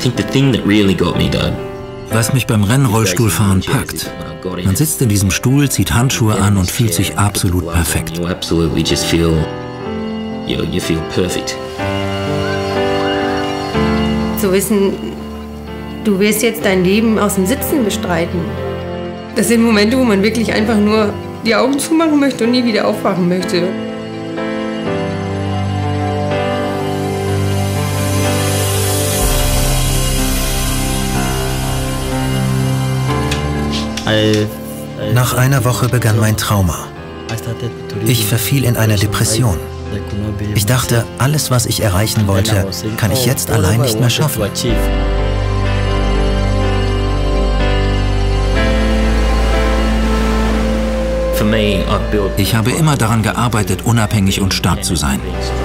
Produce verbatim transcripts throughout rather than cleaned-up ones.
Was mich beim Rennrollstuhlfahren packt, man sitzt in diesem Stuhl, zieht Handschuhe an und fühlt sich absolut perfekt. Zu wissen, du wirst jetzt dein Leben aus dem Sitzen bestreiten. Das sind Momente, wo man wirklich einfach nur die Augen zumachen möchte und nie wieder aufwachen möchte. Nach einer Woche begann mein Trauma. Ich verfiel in eine Depression. Ich dachte, alles, was ich erreichen wollte, kann ich jetzt allein nicht mehr schaffen. Ich habe immer daran gearbeitet, unabhängig und stark zu sein.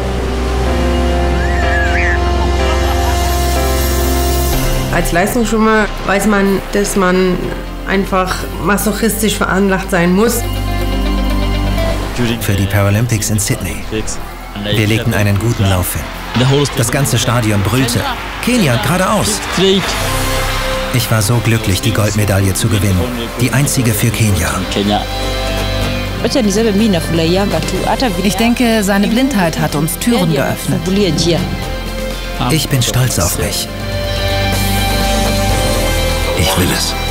Als Leistungsschwimmer weiß man, dass man einfach masochistisch veranlagt sein muss. Für die Paralympics in Sydney. Wir legten einen guten Lauf hin. Das ganze Stadion brüllte. Kenia, geradeaus! Ich war so glücklich, die Goldmedaille zu gewinnen. Die einzige für Kenia. Ich denke, seine Blindheit hat uns Türen geöffnet. Ich bin stolz auf mich. Ich will es.